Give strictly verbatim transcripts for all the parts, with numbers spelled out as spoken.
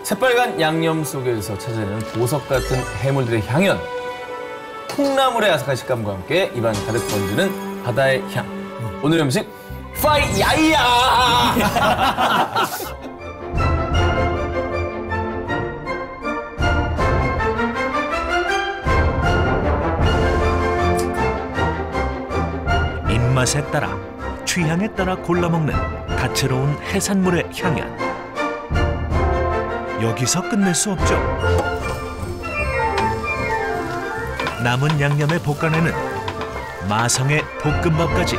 새빨간 양념 속에서 찾아내는 보석 같은 해물들의 향연. 콩나물의 아삭한 식감과 함께 입안 가득 번지는 바다의 향. 오늘의 음식 파이 야이야. 입맛에 따라 취향에 따라 골라먹는 다채로운 해산물의 향연. 여기서 끝낼 수 없죠. 남은 양념에 볶아내는 마성의 볶음밥까지.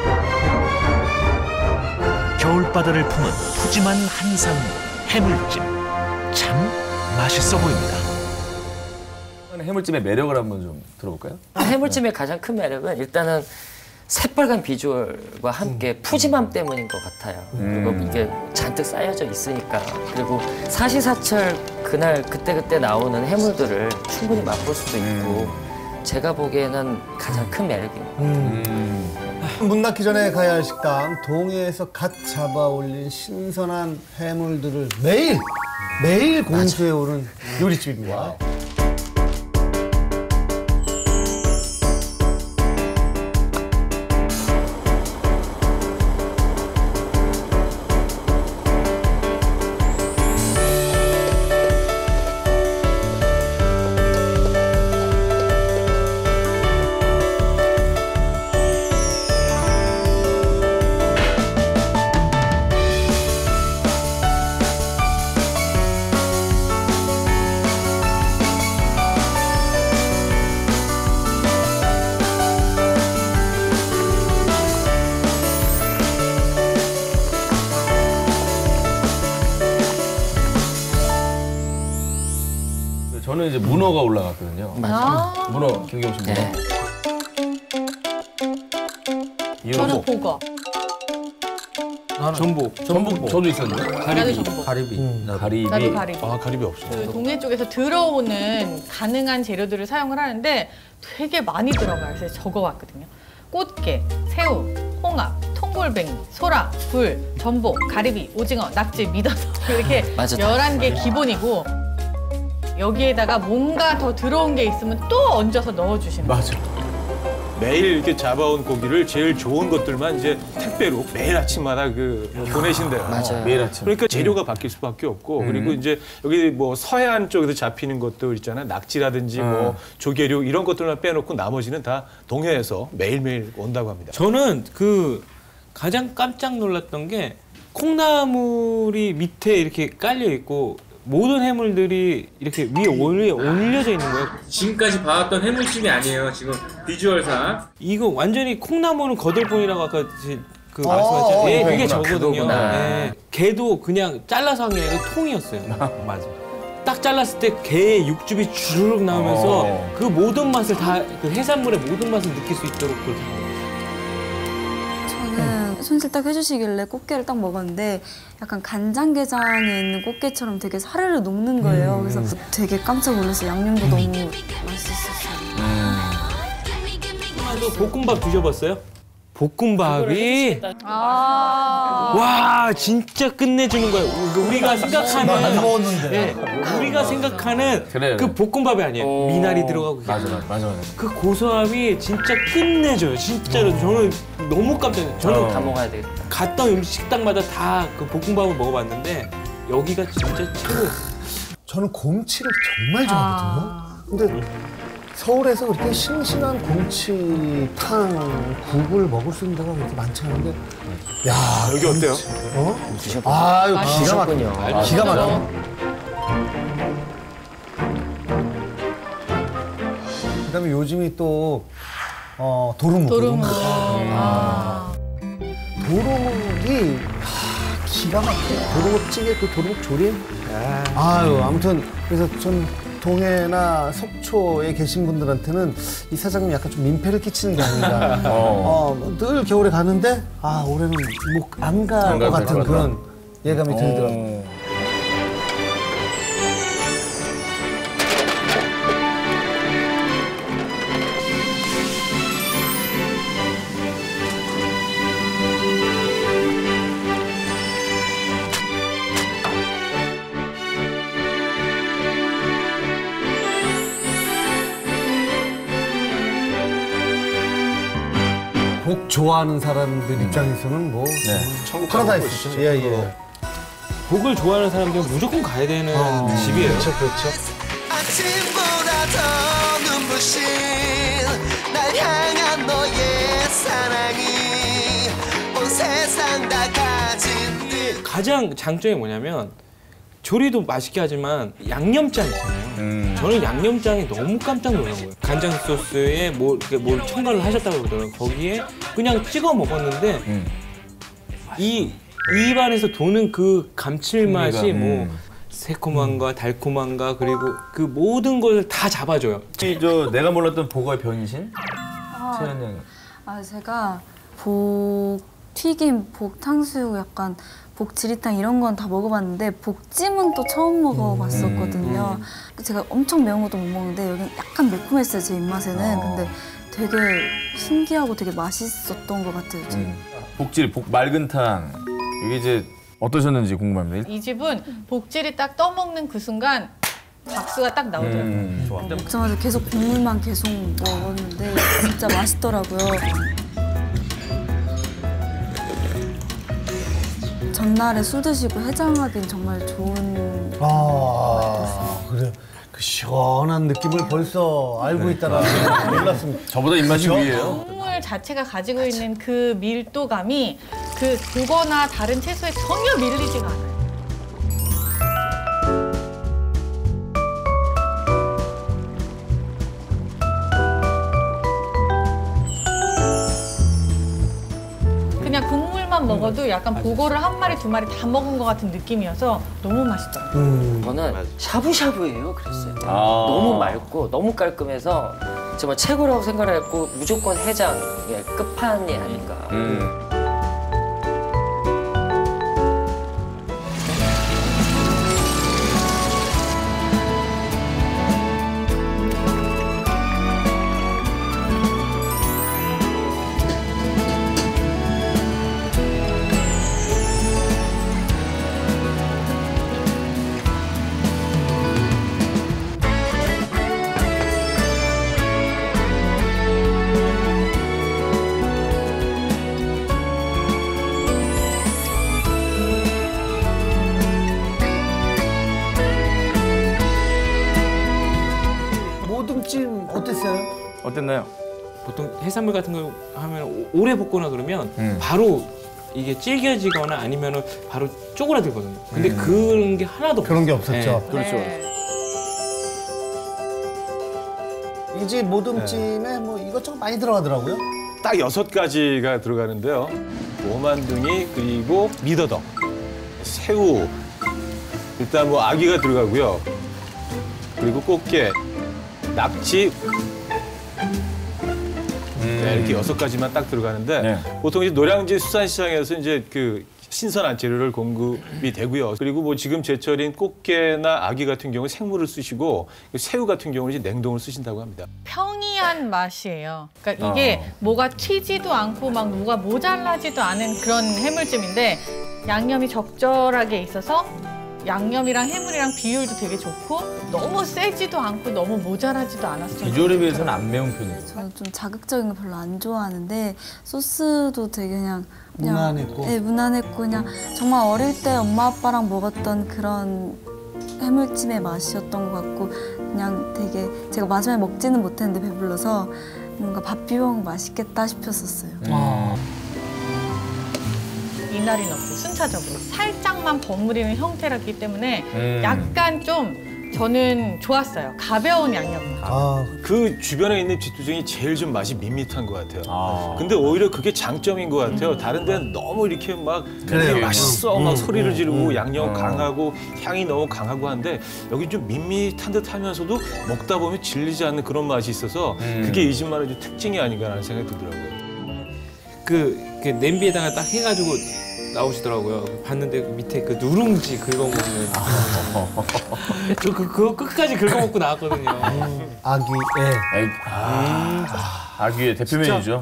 겨울바다를 품은 푸짐한 한상 해물찜. 참 맛있어 보입니다. 해물찜의 매력을 한번 좀 들어볼까요? 해물찜의 가장 큰 매력은 일단은 새빨간 비주얼과 함께 음. 푸짐함 때문인 것 같아요. 음. 그리고 이게 잔뜩 쌓여져 있으니까. 그리고 사시사철 그날 그때그때 나오는 해물들을 충분히 맛볼 수도 있고 음. 제가 보기에는 가장 큰 매력입니다. 음. 음. 문 닫기 전에 가야 할 식당, 동해에서 갓 잡아 올린 신선한 해물들을 매일, 매일 공수해 오는 요리집입니다. 와우. 저는 이제 문어가 올라갔거든요. 맞아요. 문어, 김경호 씨 문어. 네. 저는 보거. 전복. 전복 저도 있었는데. 나도 전복. 가리비. 음. 가리비. 나도 가리비. 아, 가리비 없어. 그 동해 쪽에서 들어오는 가능한 재료들을 사용을 하는데 되게 많이 들어가요. 그래서 적어왔거든요. 꽃게, 새우, 홍합, 통골뱅이, 소라, 굴, 전복, 가리비, 오징어, 낙지, 미더덕 이렇게 맞아, 열한 개 기본이고 여기에다가 뭔가 더 들어온 게 있으면 또 얹어서 넣어주시는 거예요. 맞아. 매일 이렇게 잡아온 고기를 제일 좋은 것들만 이제 택배로 매일 아침마다 그 보내신대요. 맞아요. 매일 아침. 그러니까 재료가 바뀔 수밖에 없고 음. 그리고 이제 여기 뭐 서해안 쪽에서 잡히는 것들 있잖아요. 낙지라든지 음. 뭐 조개류 이런 것들만 빼놓고 나머지는 다 동해에서 매일매일 온다고 합니다. 저는 그 가장 깜짝 놀랐던 게 콩나물이 밑에 이렇게 깔려 있고 모든 해물들이 이렇게 위에 올려, 올려져 있는 거예요. 지금까지 봐왔던 해물찜이 아니에요. 지금 비주얼상. 이거 완전히 콩나물은 거들뿐이라고 아까 그 어, 말씀하셨죠. 예, 그게 그거구나, 저거든요. 그거구나. 예. 게도 그냥 잘라서 한 게 아니라 통이었어요. 맞아. 딱 잘랐을 때 게의 육즙이 주르륵 나오면서 어. 그 모든 맛을 다 그 해산물의 모든 맛을 느낄 수 있도록 그렇게. 저는 손질 딱 해주시길래 꽃게를 딱 먹었는데 약간 간장게장에 있는 꽃게처럼 되게 사르르 녹는 거예요. 그래서 되게 깜짝 놀랐어요. 양념도 너무 맛있었어요. 또 볶음밥 드셔봤어요? 볶음밥이 아. 와 진짜 끝내주는 거예요. 우리가 생각하는 안 먹었는데. 네, 우리가 생각하는 그래. 그 볶음밥이 아니에요. 오. 미나리 들어가고 맞아, 맞아, 맞아, 맞아. 그 고소함이 진짜 끝내줘요. 진짜로 저는 너무 깜짝 놀랐어요. 저는 어. 다 먹어야 되겠다. 갔던 음식 식당마다 다 그 볶음밥을 먹어봤는데 여기가 진짜 최고였어요. 저는 곰치를 정말 좋아하거든요. 근데 서울에서 그렇게 싱싱한 곰치탕, 국을 먹을 수 있는 데가 그렇게 많지 않은데 야 여기 어때요? 어? 드셔보세요. 아유 기가 드셨군요. 막혀. 기가 막혀. 그다음에 요즘이 또 어, 도루묵. 도루묵. 음. 아. 도루묵이 하, 기가 막혀요. 도루묵찌개 그 도루묵 조림. 아유 아무튼 그래서 전 동해나 속초에 계신 분들한테는 이 사장님 약간 좀 민폐를 끼치는 게 아닌가. 어. 어, 늘 겨울에 가는데 아 올해는 목 안 갈 것 같은 그런 예감이 들더라고요. 복 좋아하는 사람들 입장에서는 뭐 네. 천국 파라다이스죠. 예, 예. 복을 좋아하는 사람들은 무조건 가야 되는 어, 집이에요. 그렇죠, 그렇죠. 아침보다 더 눈부신 날 향한 너의 사랑이 온 세상 다 가진 듯. 가장 장점이 뭐냐면 조리도 맛있게 하지만 양념장 있잖아요. 음. 저는 양념장이 너무 깜짝 놀란 거예요. 간장 소스에 뭘, 이렇게 뭘 첨가를 하셨다고 그러더라고요. 거기에 그냥 찍어 먹었는데 음. 이 입안에서 도는 그 감칠맛이 풍미가, 뭐 음. 새콤함과 달콤함과 그리고 그 모든 걸 다 잡아줘요. 혹시 저 내가 몰랐던 복의 변신? 채연 양. 아 제가 복 튀김, 복 탕수육, 약간 복 지리탕 이런 건 다 먹어봤는데 복찜은 또 처음 먹어봤었거든요. 제가 엄청 매운 것도 못 먹는데 여기 약간 매콤했어요, 제 입맛에는. 어. 근데 되게 신기하고 되게 맛있었던 것 같아요. 저는. 음. 복질, 복 맑은탕. 이게 이제 어떠셨는지 궁금합니다. 이 집은 복질이 딱 떠먹는 그 순간 박수가 딱 나오더라고요. 음, 좋아. 먹자마자 계속 국물만 계속 먹었는데 진짜 맛있더라고요. 전날에 술 드시고 해장하기는 정말 좋은. 아, 그래. 그 시원한 느낌을 벌써 알고 있다는 몰랐습니다. 저보다 입맛이 그렇죠? 위에요. 국물 자체가 가지고 있는 그 밀도감이 그 북어나 다른 채소에 전혀 밀리지가 않아요. 그냥 국물만 먹어도 약간 보고를 한 마리 두 마리 다 먹은 것 같은 느낌이어서 너무 맛있더라고요. 음. 저는 샤브샤브예요, 그랬어요. 아. 너무 맑고 너무 깔끔해서 정말 최고라고 생각했고 무조건 해장의 끝판이 아닌가. 음. 모듬찜 어땠어요? 어땠나요? 보통 해산물 같은 거 하면 오- 오래 볶거나 그러면 음. 바로 이게 질겨지거나 아니면은 바로 쪼그라들거든요. 근데 음. 그런 게 하나도 그런 게 없어요. 없었죠. 네. 그렇죠. 네. 이 집 모듬찜에 뭐 이것저것 많이 들어가더라고요. 딱 여섯 가지가 들어가는데요. 오만둥이 그리고 미더덕, 새우, 일단 뭐 아귀가 들어가고요. 그리고 꽃게, 낙지. 네, 이렇게 여섯 가지만 딱 들어가는데 네. 보통 이제 노량진 수산시장에서 이제 그 신선한 재료를 공급이 되고요. 그리고 뭐 지금 제철인 꽃게나 아귀 같은 경우 생물을 쓰시고 새우 같은 경우는 이제 냉동을 쓰신다고 합니다. 평이한 맛이에요. 그러니까 이게 어. 뭐가 튀지도 않고 막 뭐가 모자라지도 않은 그런 해물찜인데 양념이 적절하게 있어서 양념이랑 해물이랑 비율도 되게 좋고 너무 세지도 않고 너무 모자라지도 않았어요. 비주얼에 비해서는 안 매운 편이에요. 저는 좀 자극적인 거 별로 안 좋아하는데 소스도 되게 그냥, 그냥 무난했고. 네, 무난했고 그냥 정말 어릴 때 엄마 아빠랑 먹었던 그런 해물찜의 맛이었던 것 같고 그냥 되게 제가 마지막에 먹지는 못했는데 배불러서 뭔가 밥 비벼 먹으면 맛있겠다 싶었었어요. 아. 이날이 넣고 순차적으로 살짝만 버무리는 형태라기 때문에 음. 약간 좀 저는 좋았어요. 가벼운 양념. 아, 그 주변에 있는 쥐투정이 제일 좀 맛이 밋밋한 것 같아요. 아. 근데 오히려 그게 장점인 것 같아요. 다른 데는 너무 이렇게 막 그래요. 되게 맛있어 막 음, 소리를 음, 지르고 음. 양념 음. 강하고 향이 너무 강하고 한데 여기 좀 밋밋한 듯 하면서도 먹다 보면 질리지 않는 그런 맛이 있어서 음. 그게 이 집만의 좀 특징이 아닌가라는 생각이 들더라고요. 그, 그 냄비에다가 딱 해가지고 나오시더라고요. 봤는데 그 밑에 그 누룽지 긁어먹는. 저 그, 그거 끝까지 긁어먹고 나왔거든요. 아기, 예. 에이, 아, 아귀의 대표 메뉴죠.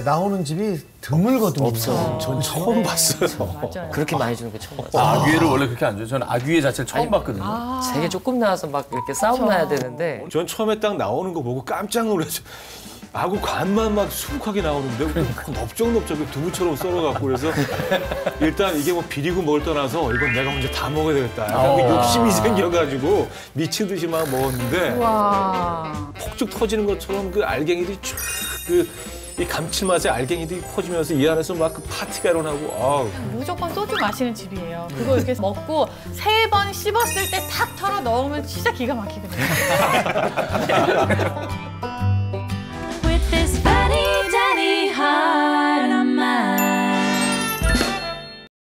나오는 집이 드물거든요. 없어. 전 처음 봤어요. 맞아요. 그렇게 많이 주는 거 처음 봤어요. 아, 아귀회를 원래 그렇게 안 줘요. 저는 아귀회 자체를 처음 봤거든요. 아, 되게 조금 나와서 막 이렇게 싸움 나야 되는데 전 처음에 딱 나오는 거 보고 깜짝 놀랐죠. 아구 간만 막 수북하게 나오는데 넓적넓적 두부처럼 썰어갖고 그래서 일단 이게 뭐 비리고 뭘 떠나서 이건 내가 혼자 다 먹어야 되겠다. 약간 그 욕심이 생겨가지고 미친 듯이 막 먹었는데 와. 폭죽 터지는 것처럼 그 알갱이들이 쫙그 이 감칠맛의 알갱이들이 퍼지면서 이 안에서 막 그 파티가 일어나고 아우. 무조건 소주 마시는 집이에요. 그거 이렇게 먹고 세 번 씹었을 때 탁 털어 넣으면 진짜 기가 막히거든요.